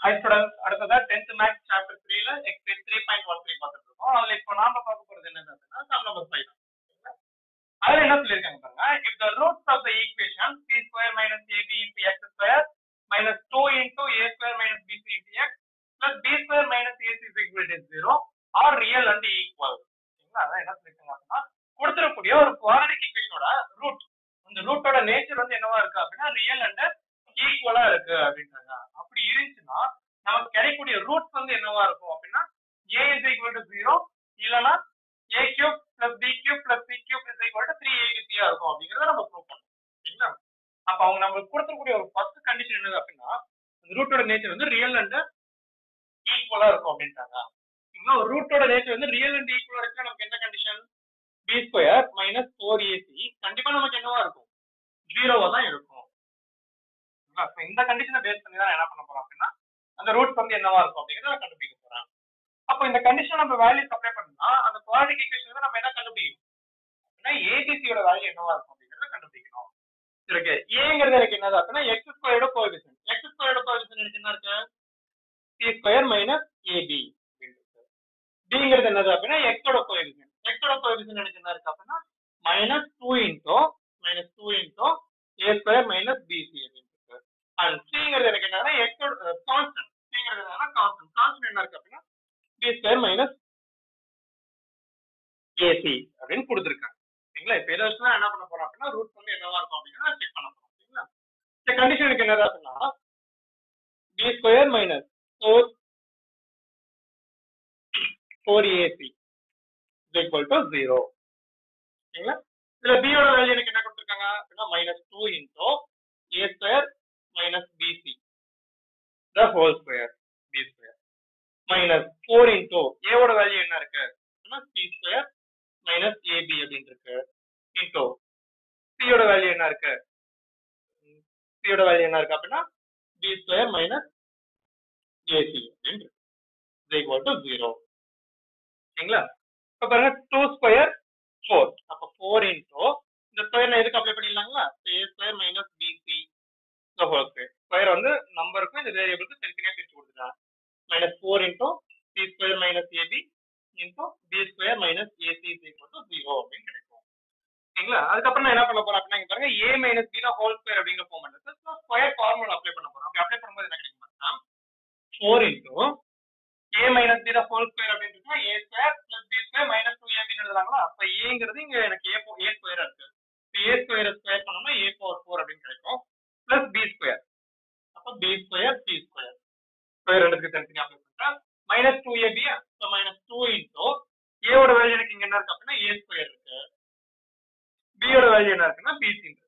Hi students, அடுத்ததா 10th maths chapter 3 ல exercise 3.13 பார்த்துட்டு இருக்கோம். அதுல இப்போ நாம பார்க்க போறது என்னன்னா sum number 5. அதுல என்ன சொல்லிருக்காங்க பாருங்க, if the roots of the equation c square minus ab into x square minus 2 into a square minus bc into x plus b square minus ac is equal to 0 are real and equal. சரிங்களா? அதான் என்ன சொல்லிருக்காங்க அப்படின்னா, கொடுத்திருக்கக்கூடிய ஒரு quadratic ஈக்குவேஷனோட root, அந்த ரூட்டோட nature வந்து என்னவா இருக்கு அப்படின்னா ரியல் அண்ட் ஈக்குவலா இருக்கு அப்படின்றாங்க. அப்படி இருந்துச்சுன்னா நமக்கு கிடைக்கக்கூடிய ரூட்ஸ் வந்து என்னவா இருக்கும் அப்படின்னா a is equal to 0 இல்லனா a cube plus b cube plus c cube is equal to 3abc இருக்கும் அப்படிங்கறத நம்ம ப்ரூவ் பண்ணணும். சரிங்களா? அப்ப அவங்க நமக்கு கொடுத்திருக்கக்கூடிய ஒரு ஃபர்ஸ்ட் கண்டிஷன் என்னது அப்படின்னா அந்த ரூட்டோட நேச்சர் வந்து ரியல் அண்ட் ஈக்குவலா இருக்கும் அப்படின்றாங்க. இன்னும் ரூட்டோட நேச்சர் வந்து ரியல் அண்ட் ஈக்குவலா இருக்குன்னா நமக்கு என்ன condition, b square minus 4ac கண்டிப்பா நமக்கு என்னவா இருக்கும், 0வா தான் இருக்கும். இந்த கண்டிஷனை பேஸ் பண்ணி தான் என்ன பண்ண போறோம் அப்படின்னா அந்த ரூட்ஸ் வந்து என்னவா இருக்கும் அப்படிங்கறத கண்டுபிடிக்க போறோம். அப்போ இந்த கண்டிஷன் நம்ம வேல்யூ அப்ளை பண்ணா அந்த குவாட்ராட்டிக் ஈக்குவேஷன் நம்ம என்ன கண்டுபிடிக்கணும் அப்படின்னா ஏபிசியோட வேல்யூ என்னவா இருக்கும் அப்படிங்கறத கண்டுபிடிக்கணும். சரி, ஏங்கிறது எனக்கு என்னது அப்படின்னா x ஸ்கொயரோட கோஎஃபிஷியன்ட், x ஸ்கொயரோட கோஎஃபிஷியன்ட் எனக்கு என்ன இருக்கு, c ஸ்கொயர் மைனஸ் ab அப்படின்றது. bங்கிறது என்னது அப்படின்னா x ஓட கோஎஃபிஷியன்ட், x ஓட கோஎஃபிஷியன்ட் எனக்கு என்ன இருக்கு அப்படின்னா -2 into a square minus bc. and cங்கிறது எனக்கு என்னன்னா x ஓட கான்ஸ்டன்ட், cங்கிறது என்னன்னா கான்ஸ்டன்ட் என்ன இருக்கு அப்படின்னா b ஸ்கொயர் மைனஸ் ac அப்படின்னு கொடுத்திருக்காங்க. சரிங்களா? இப்போ இதை வச்சு என்ன பண்ண போறோம் அப்படின்னா ரூட் வந்து என்னவா இருக்கும் அப்படிங்கறத செக் பண்ண போறோம். சரிங்களா? இந்த கண்டிஷனுக்கு என்னது அப்படின்னா b square minus 4ac is equal to 0. சரிங்களா? இதுல b ஓட வேல்யூ எனக்கு என்ன கொடுத்திருக்காங்க அப்படின்னா -2 into a square minus bc the whole square, b square minus 4 into a ஓட வேல்யூ என்ன இருக்கு அப்படின்னா c square minus ab அப்படினு இருக்கு into c ஓட வேல்யூ என்ன இருக்கு, c ஓட வேல்யூ என்ன இருக்கு அப்படின்னா b square minus ac அப்படினு இருக்கு is equal to 0. சரிங்களா? இப்ப பாருங்க 2 square 4, அப்ப 4 into இந்த ஸ்கொயர் எதுக்கு அப்ளை பண்ணிடலாங்களா, a square minus bc the whole square. Square வந்து நம்பருக்கு இந்த வேரியபிளுக்கு தனித்தனியா பிரிச்சு கொடுத்துட்டாங்க. -4 into c square minus ab into b square minus ac is equal to 0 அப்படின்னு கிடைக்கும். சரிங்களா? அதுக்கப்புறம் நான் என்ன பண்ண போறேன் அப்படின்னா பாருங்க a minus b the whole square அப்படிங்கிற ஃபார்ம் பண்ணுறது ஸ்கொயர் ஃபார்முலா அப்ளை பண்ண போறோம். அப்படி அப்ளை பண்ணும்போது என்ன கிடைக்கும் அப்படின்னா 4 into a minus b the whole square அப்படின்னு இருக்குன்னா a square plus b square minus 2ab எழுதுறாங்களா. அப்ப ஏங்கிறது இங்க எனக்கு a ஸ்கொயர் இருக்கு, a ஸ்கொயர் ஸ்கொயர் பண்ணோம்னா a power 4 அப்படின்னு கிடைக்கும் plus b ஸ்கொயர், அப்ப b square c square square ரெண்டுக்கு தனித்தனியா அப்ளை பண்ணிட்டா -2ab, so -2 into a ஓட வேல்யூ எனக்கு இங்க என்ன இருக்கு அப்படின்னா a ஸ்கொயர் இருக்கு, b ஓட வேல்யூ என்ன இருக்குன்னா bc இருக்கு.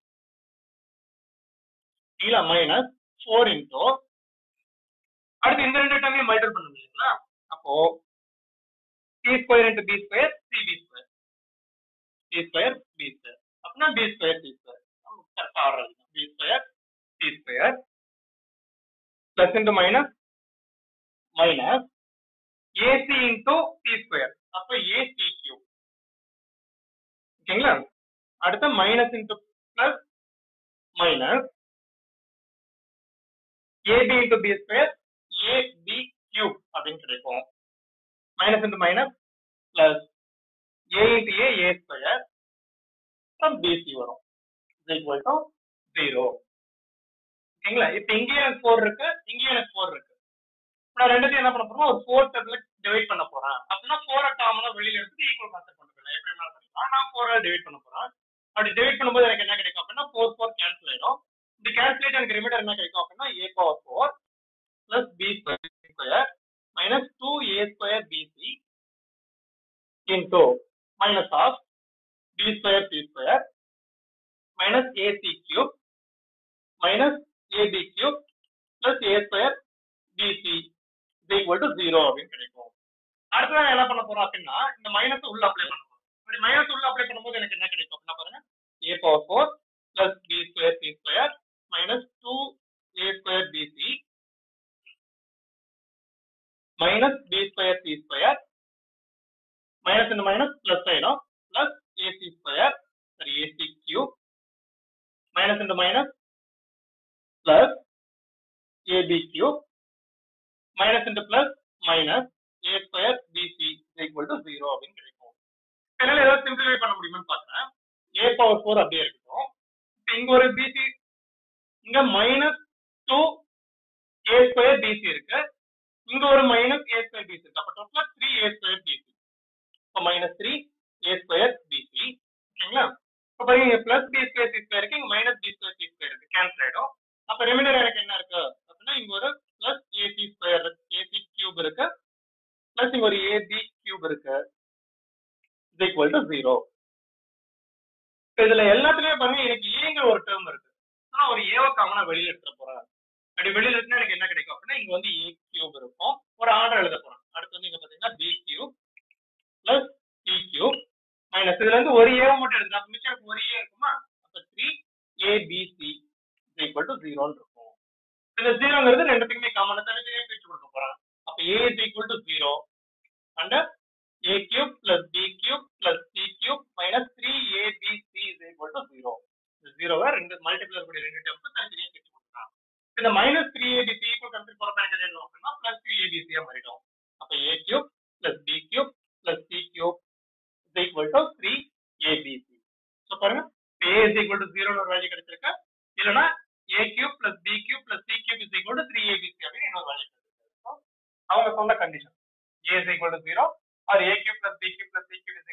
இல்ல -4 into அடுத்து இந்த ரெண்டு டேர்மையும் மல்டிபிள் பண்ண முடியுங்களா, அப்போ c square into b square cb square, c square b square அப்படின்னா b ஸ்கொயர் c ஸ்கொயர் கரெக்டா order b square c square plus into minus ac into c square, அப்ப ac cube. ஓகேங்களா? அடுத்து minus into plus minus ab into b square ab cube அப்படின்னு கிடைக்கும். Minus into minus plus a into a square from bc வரும் is equal to 0. ஓகேங்களா? இப்ப இங்கே எனக்கு 4 இருக்கு, இங்கே எனக்கு 4 இருக்கு. நான் ரெண்டுத்தையும் என்ன பண்ண போறோம், ஒரு 4 டேர்ம்ல டிவைட் பண்ண போறேன் அப்படின்னா 4 காமனா வெளியில எடுத்து ஈக்குவல் கான்செப்ட் கொண்டு போறேன். எப்படி வேணாலும் பண்ணிக்கலாம். நான் 4 டிவைட் பண்ண போறேன். அப்படி டிவைட் பண்ணும்போது எனக்கு என்ன கிடைக்கும் அப்படின்னா 4 கேன்சல் ஆயிடும். இந்த கேன்சல் ஆயிட்டு எனக்கு ரிமைண்டர் என்ன கிடைக்கும் அப்படின்னா a power 4 plus b square minus 2a square bc into minus of b square c square minus ac cube minus ab cube plus a square bc is equal to 0 அப்படின்னு கிடைக்கும். அடுத்து நான் என்ன பண்ண போறோம் அப்படின்னா இந்த மைனஸ் உள்ள அப்ளை பண்ண போறோம். இப்படி மைனஸ் உள்ள அப்ளை பண்ணும்போது எனக்கு என்ன கிடைக்கும் அப்படின்னா பாருங்க a power 4 plus b square c square minus 2a square bc minus b square c square minus into minus plus ஆயிடும் plus ac square sorry ac cube minus into minus plus ab cube minus into plus minus a square bc equal to 0 அப்படின்னு கிடைக்கும். இதனால ஏதாவது simplify பண்ண முடியுமான்னு பாக்குறேன். a power 4 அப்படியே இருக்கட்டும். இங்க ஒரு bc, இங்க மைனஸ் 2 a ஸ்கொயர் bc இருக்கு, இங்க ஒரு மைனஸ் a ஸ்கொயர் bc இருக்கு. அப்ப டோட்டலா 3 a ஸ்கொயர் bc. இப்போ மைனஸ் 3 a ஸ்கொயர் bc. ஓகேங்களா? அப்ப பாருங்க plus b square c square இருக்கு, இங்க minus b square c square இருக்கு, கேன்சல் ஆயிடும். அப்ப ரிமைண்டர் எனக்கு என்ன இருக்கு அப்படின்னா இங்க ஒரு plus ac square ac cube இருக்கு, பிளஸ் இங்க ஒரு ab கியூப் இருக்கு, இஸ் ஈக்குவல் டு 0. இதுல எல்லாத்துலயும் பாருங்க எனக்கு ஏங்கிற ஒரு டேர்ம் இருக்கு, ஆனா ஒரு ஏவ காமனா வெளியில எடுத்துட போறேன். அப்படி வெளியில எடுத்தா எனக்கு என்ன கிடைக்கும் அப்படின்னா இங்க வந்து a கியூப் இருக்கும், ஒரு ஆர்டர் எழுத போறேன். அடுத்து வந்து இங்க பாத்தீங்கன்னா b cube plus c cube minus இதுல இருந்து ஒரு ஏ மட்டும் எடுத்து அப்ப மிச்சம் எனக்கு ஒரு ஏ இருக்குமா, அப்ப 3abc ஈக்குவல் டு 0 இருக்கும். இந்த 0ங்கிறது ரெண்டுத்துக்குமே காமனா தனித்தனியா பிரிச்சு கொடுக்க போறேன். அப்ப a is equal to 0 and a cube plus b cube plus c cube minus 3abc is equal to 0. இந்த 0 ரெண்டு மல்டிப்ளை கூடிய ரெண்டு டேர்ம்ஸ் தனித்தனியா பிரிச்சு கொடுக்கலாம். இந்த minus 3abc ஈக்குவல் கன்சிடர் போற தனித்தனியா எழுதுவோம் அப்படின்னா plus 3abc ஆ மாறிடும். அப்ப a cube plus b cube plus c cube is equal to 3abc. So பாருங்க a is equal to 0 ஒரு வேல்யூ கிடைச்சிருக்கு, இல்லனா a cube plus b cube plus c cube is equal to 3abc அப்படி இன்னொரு value கிடைச்சிருக்கு. அவங்க சொன்ன condition a is equal to 0 or a cube plus b cube plus c cube is